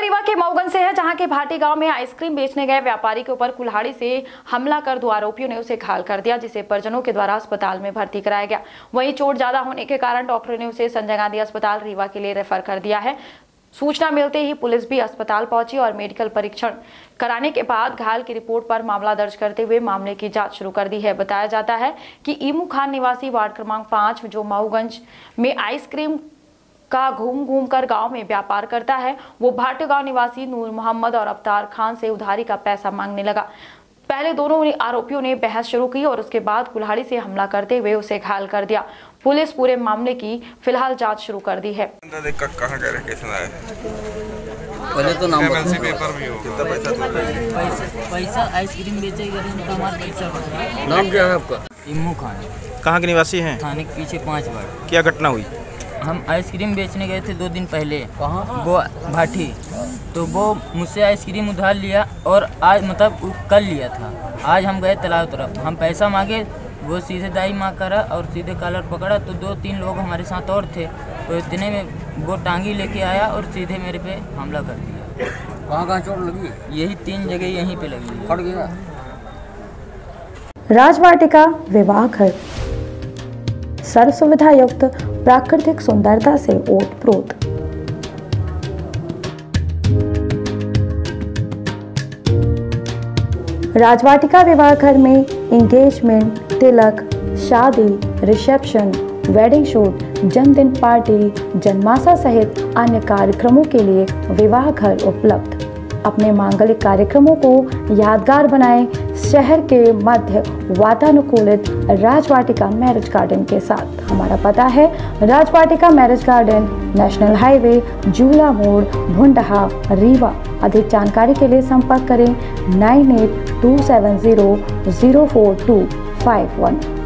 रीवा के मऊगंज से है, जहां के भाटी गांव में आइसक्रीम बेचने गए व्यापारी के ऊपर कुल्हाड़ी से हमला कर 2 आरोपियों ने उसे घायल कर दिया, जिसे परिजनों के द्वारा अस्पताल में भर्ती कराया गया। वहीं चोट ज्यादा होने के कारण डॉक्टरों ने उसे संजय गांधी अस्पताल रीवा के लिए रेफर कर दिया है। सूचना मिलते ही पुलिस भी अस्पताल पहुंची और मेडिकल परीक्षण कराने के बाद घायल की रिपोर्ट पर मामला दर्ज करते हुए मामले की जांच शुरू कर दी है। बताया जाता है कि ईमू खान निवासी वार्ड क्रमांक 5 जो मऊगंज में आइसक्रीम का घूम कर गांव में व्यापार करता है, वो भाटी गांव निवासी नूर मोहम्मद और अवतार खान से उधारी का पैसा मांगने लगा। पहले दोनों आरोपियों ने बहस शुरू की और उसके बाद कुल्हाड़ी से हमला करते हुए उसे घायल कर दिया। पुलिस पूरे मामले की फिलहाल जांच शुरू कर दी है। पहले तो नाम पेपर भी हो, पैसा आइसक्रीम बेचेगा तो हमारा पैसा। नाम क्या है आपका? इमू खान। कहाँ के निवासी हैं? थाने के पीछे 5 बार। क्या घटना हुई? हम आइसक्रीम बेचने गए थे 2 दिन पहले। कहाँ? वो भाटी। तो वो मुझसे आइसक्रीम उधार लिया और आज मतलब कल लिया था। आज हम गए तालाब तरफ, हम पैसा मांगे, वो सीधे दाई माँ करा और सीधे कॉलर पकड़ा। तो 2-3 लोग हमारे साथ और थे, तो इतने में वो टांगी लेके आया और सीधे मेरे पे हमला कर दिया। कहाँ चोट लगी? यही 3 जगह यहीं पे लगी। फट गया। राजवाटिका विवाह घर सर्व सुविधा युक्त प्राकृतिक सुंदरता से ओतप्रोत। राजवाटिका विवाह घर में एंगेजमेंट, तिलक, शादी, रिसेप्शन, वेडिंग शूट, जन्मदिन पार्टी, जन्माशा सहित अन्य कार्यक्रमों के लिए विवाह घर उपलब्ध। अपने मांगलिक कार्यक्रमों को यादगार बनाएं शहर के मध्य वातानुकूलित राजवाटिका मैरिज गार्डन के साथ। हमारा पता है Rajvatika marriage garden, national highway, Jhula Mod, Bhundha, Rewa. अधिक जानकारी के लिए संपर्क करें 9827004251।